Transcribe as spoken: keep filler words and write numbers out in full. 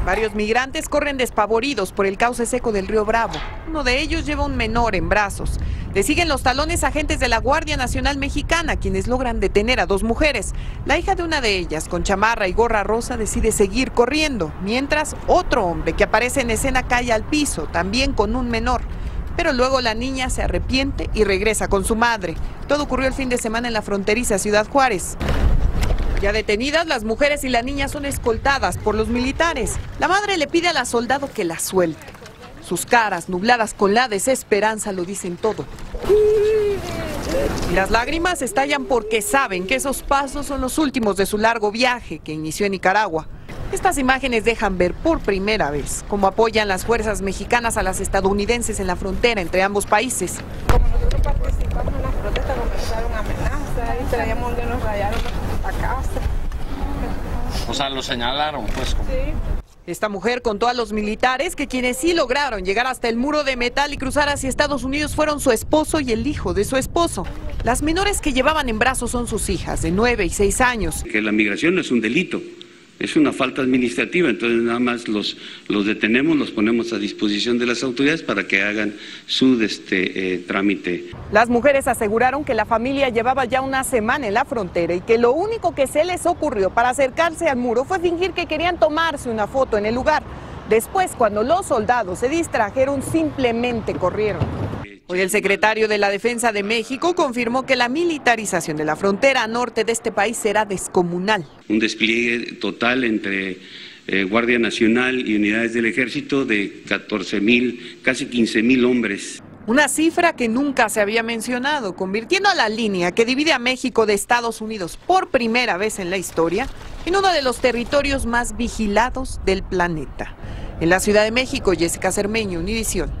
Varios migrantes corren despavoridos por el cauce seco del río Bravo. Uno de ellos lleva un menor en brazos. Le siguen los talones agentes de la Guardia Nacional Mexicana, quienes logran detener a dos mujeres. La hija de una de ellas, con chamarra y gorra rosa, decide seguir corriendo, mientras otro hombre que aparece en escena cae al piso, también con un menor. Pero luego la niña se arrepiente y regresa con su madre. Todo ocurrió el fin de semana en la fronteriza Ciudad Juárez. Ya detenidas, las mujeres y la niña son escoltadas por los militares. La madre le pide a la soldado que la suelte. Sus caras, nubladas con la desesperanza, lo dicen todo. Y las lágrimas estallan porque saben que esos pasos son los últimos de su largo viaje que inició en Nicaragua. Estas imágenes dejan ver por primera vez cómo apoyan las fuerzas mexicanas a las estadounidenses en la frontera entre ambos países. Como nosotros participamos en la protesta, comenzaron amenazas y traíamos que nos rayaron la casa. O sea, lo señalaron, pues. Como... Sí. Esta mujer contó a los militares que quienes sí lograron llegar hasta el muro de metal y cruzar hacia Estados Unidos fueron su esposo y el hijo de su esposo. Las menores que llevaban en brazos son sus hijas, de nueve y seis años. Que la migración no es un delito, es una falta administrativa, entonces nada más los, los detenemos, los ponemos a disposición de las autoridades para que hagan su este, eh, trámite. Las mujeres aseguraron que la familia llevaba ya una semana en la frontera y que lo único que se les ocurrió para acercarse al muro fue fingir que querían tomarse una foto en el lugar. Después, cuando los soldados se distrajeron, simplemente corrieron. Hoy el secretario de la Defensa de México confirmó que la militarización de la frontera norte de este país será descomunal. Un despliegue total entre eh, Guardia Nacional y unidades del Ejército de catorce mil, casi quince mil hombres. Una cifra que nunca se había mencionado, convirtiendo a la línea que divide a México de Estados Unidos por primera vez en la historia en uno de los territorios más vigilados del planeta. En la Ciudad de México, Jessica Cermeño, Univisión.